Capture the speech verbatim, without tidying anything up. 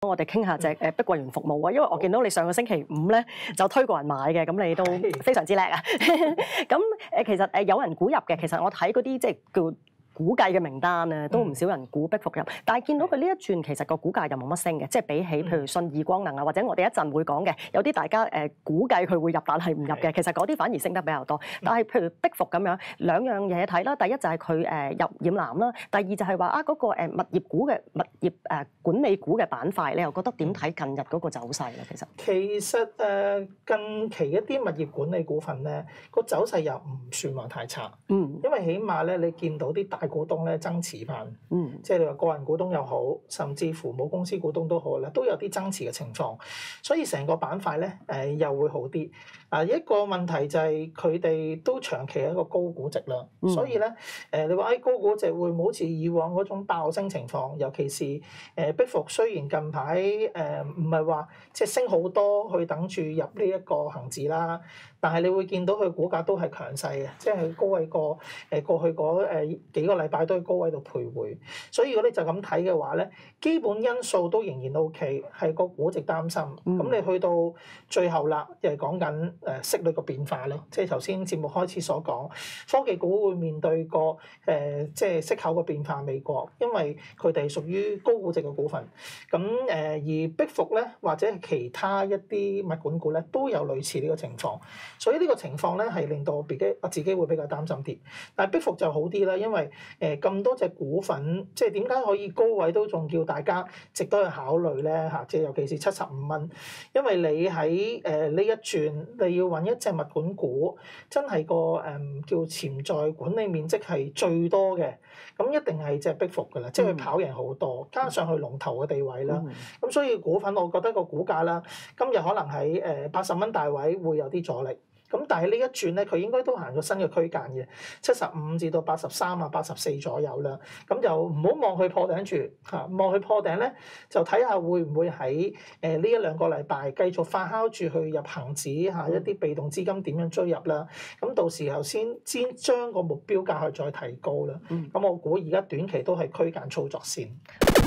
我哋傾下隻誒碧桂園服務啊，因為我見到你上個星期五咧就推過人買嘅，咁你都非常之叻啊！咁誒其實誒有人估入嘅，其實我睇嗰啲即係叫估計嘅名單啊，都唔少人估碧服入，但係見到佢呢一轉，其實個股價又冇乜升嘅，即係比起譬如信義光能啊，或者我哋一陣會講嘅，有啲大家誒估計佢會入，但係唔入嘅，其實嗰啲反而升得比較多。但係譬如碧服咁樣，兩樣嘢睇啦，第一就係佢誒入染藍啦，第二就係話啊嗰個誒物業股嘅物業誒管理股嘅板塊，你又覺得點睇近日嗰個走勢咧？其實其實誒近期一啲物業管理股份咧，個走勢又唔算話太差， 嗯， 因為起碼咧你見到啲大股東咧增持翻， 嗯， 即係你話個人股東又好，甚至乎母公司股東都好咧，都有啲增持嘅情況，所以成個板塊咧誒又會好啲。啊，一個問題就係佢哋都長期係一個高估值啦， 嗯、 所以咧誒你話喺高估值會唔會好似以往嗰種爆升情況？尤其是誒碧服雖然近排誒唔係話即係升好多去等住入呢一個恆指啦，但係你會見到佢股價都係強勢嘅，即係高位過誒過去嗰誒幾個禮拜都喺高位度徘徊，所以如果你就咁睇嘅話咧，基本因素都仍然 O K， 係個估值擔心。咁、嗯、你去到最後啦，又係講緊誒息率個變化咯，即係頭先節目開始所講，科技股會面對個誒、呃、即係息口個變化，美國因為佢哋屬於高估值嘅股份，咁誒、呃、而碧服咧或者係其他一啲物管股咧都有類似呢個情況，所以呢個情況咧係令到我自己我自己會比較擔心啲。但係碧服就好啲啦，因為誒咁、呃、多隻股份，即係點解可以高位都仲叫大家值得去考慮咧嚇？即係尤其是七十五蚊，因為你喺誒呢一轉，你要揾一隻物管股，真係個誒、呃、叫潛在管理面積係最多嘅，咁一定係隻碧服㗎啦，即係佢跑贏好多，加上佢龍頭嘅地位啦，咁、嗯、所以股份我覺得個股價啦，今日可能喺誒八十蚊大位會有啲阻力。咁但係呢一轉咧，佢應該都行咗新嘅區間嘅，七十五至到八十三啊、八十四左右啦。咁就唔好望佢破頂住嚇，望佢破頂咧，就睇下會唔會喺誒呢一兩個禮拜繼續發酵住去入恆指嚇一啲被動資金點樣追入啦。咁到時候先先將個目標價去再提高啦。咁我估而家短期都係區間操作先。